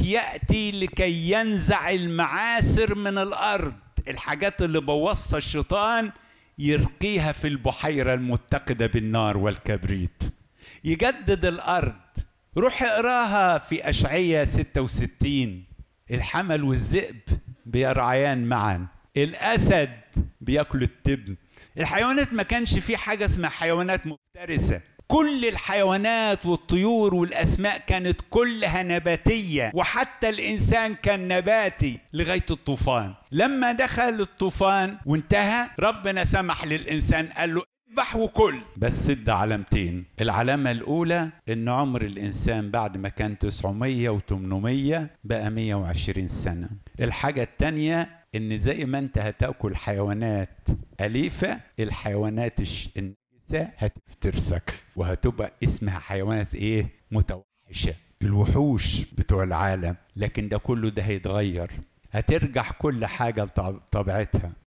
الملك يأتي لكي ينزع المعاسر من الأرض، الحاجات اللي بوظها الشيطان يرقيها في البحيرة المتقدة بالنار والكبريت، يجدد الأرض. روح اقراها في أشعية 66. الحمل والذئب بيرعيان معا، الأسد بيأكل التبن. الحيوانات ما كانش في حاجة اسمها حيوانات مفترسة، كل الحيوانات والطيور والأسماء كانت كلها نباتية، وحتى الإنسان كان نباتي لغاية الطوفان. لما دخل الطوفان وانتهى، ربنا سمح للإنسان، قال له اذبح وكل، بس سد علامتين. العلامة الأولى إن عمر الإنسان بعد ما كان 900 و800 بقى 120 سنة. الحاجة التانية إن زي ما أنت هتأكل حيوانات أليفة، الحيوانات النجسة هتفترسك وهتبقى اسمها حيوانات إيه؟ متوحشة، الوحوش بتوع العالم. لكن ده كله ده هيتغير، هترجع كل حاجة لطبيعتها.